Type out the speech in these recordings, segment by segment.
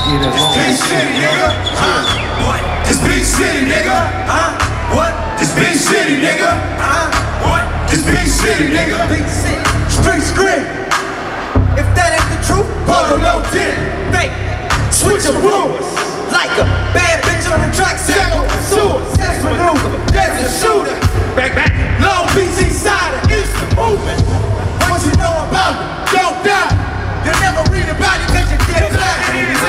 Big City, nigga. What? This Big City, nigga. What? This Big City, nigga. What? This Big City, nigga. Big City. Street scream. If that ain't the truth, bottle no dip. Fake. Switch your rumors. Like a bad bitch on the track, sample pursuers. Sex maneuver. There's a shooter. Back. Long Beach East Side, instant movement. What you know about it? Don't die. You never read about it, cause you get black.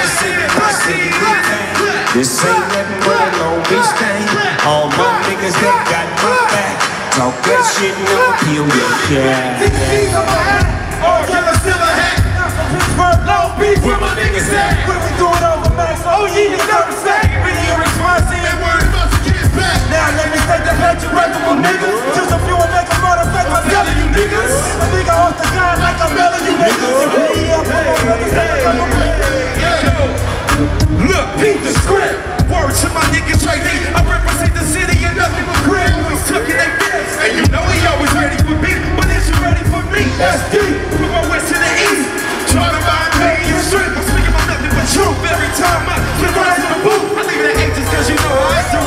This ain't nothing but a Long Beach thing. All my niggas that got my back. Talk that shit and I'ma kill your cat. TV's on my hat, or killer still a hat. Pittsburgh, Long Beach, where my niggas at? When we do it over, man, so oh yeah, you know the same. Video response, ain't worried about you getting back. Now let me take that back to reputable niggas. Just a few will make a motherfucker, I'm telling you niggas. A nigga off the ground like I'm telling you niggas. Look, peep the script. Word to my niggas right here. I represent the city and nothing but grit. Always took it like this. And you know he always ready for me. But is you ready for me? That's deep. From my west to the east. Trying to buy me your strength. I'm speaking about nothing but truth. Every time I spit rhymes in the booth, I leave it at ages cause you know how I do.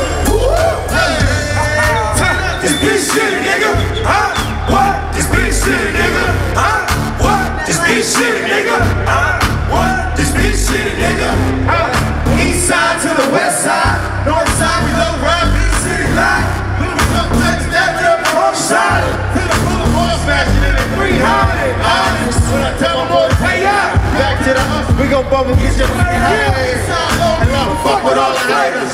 This big city, nigga. What? This big city, nigga. What? This big city, nigga. What? This big city, nigga. East side to the west side. North side, we love rap. Big city life. Little fuck let's that up the wrong side. Hit a full of horse fashion in a 300. Honest. When I tell them boys, pay up. Back to the us, we gon' bubble get your money high. And love fuck with all the haters.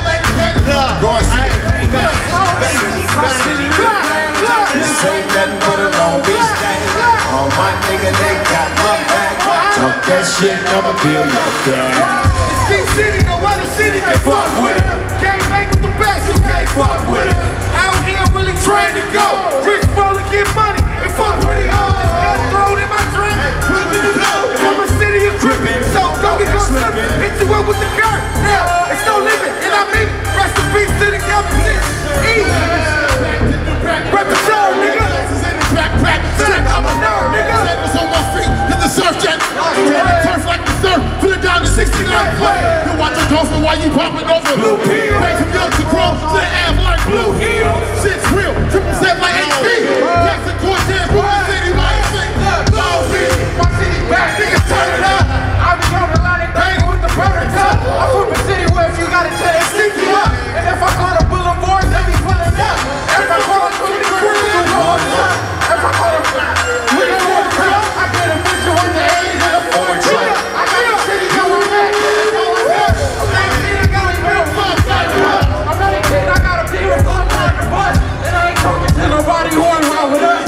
This ain't nothing but a Long Beach thing. All my niggas, they got my back. Talk that shit, I'ma kill your cat. It's Big City, no other city can fuck with it. Can't make with the best, you can't fuck with it. Out here really trying to go. Rich roll and get money and fuck with it all. Just got thrown in my drink. From a city of dripping, so don't get caught slipping. Hit you up with the gun. Now, it's no limit, and I mean, rest in peace to the government. Represent, nigga. I'm a nerd, nigga. Sandals on my feet, hit the surf jet. Turf like the surf, put it down to 69 play. You watch a dolphin while you popping over blue pill. Back from young to grown, to the ab like blue heel. Shit's real, triple set like HP. Jackson Cortez, Boy City, YC. Long Beach, my city back, niggas turn it up. I be on a lot of banging with the burner top. I'm from a city where if you got it, they stick you up. And if I call a boulevard, they be pulling up. If I call a crew, the crew will go on top. If I call a we don't want to come. I get a picture with the A's and a 4 truck. I got a city going back. I'm not a kid, I got a real fuck like the bus. I'm not a kid, I got a beer fuck like the bus. And I ain't talking to nobody who ain't around with us.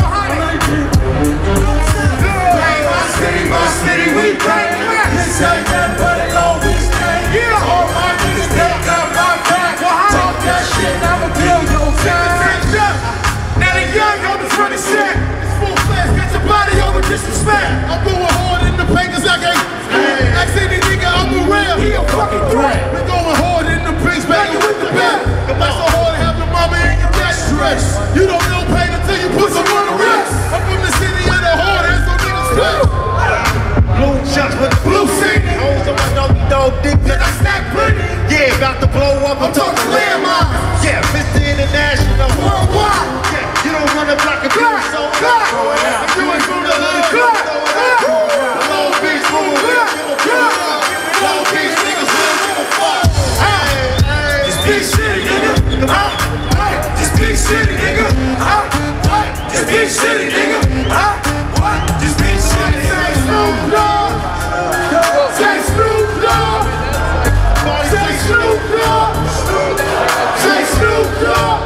My city, we bang. This ain't nothing but a Long Beach thing. Yeah, all my niggas, they got my back. Talk that shit, I'ma kill your time. Now the young on the front of set. It's full flash, got your body over disrespect. I'm going hard in the paint 'cause I can't. Ask any nigga, I'm a real. He a fucking threat. We going hard in the paint, banging with the back. It makes so hard to have your mama in your back stress. You don't know pain until you put some on the rest. I'm from the city of the heart, and so niggas play. Blue chucks with the blue city. Hoes on my dog dick, then I stack pretty. Yeah, about to blow up, I'm talking landmines. Yeah, Mr. International, worldwide. Yeah, you don't run the block and do it so good. I'm doing through the hood. Long Beach, move it. Long Beach, niggas will give a fuck. This big city, nigga. This big city, nigga. This big city, nigga. This big city, nigga. Snoop Dogg. Say Snoop Dogg. Say Snoop Dogg. Say Snoop Dogg.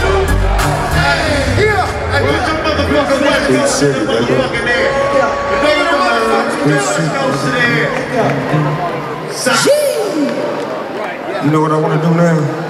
Yeah. Hey, put your motherfucking West Coast in the motherfucking air. Put your motherfucking West Coast in the air. You know what I want to do now?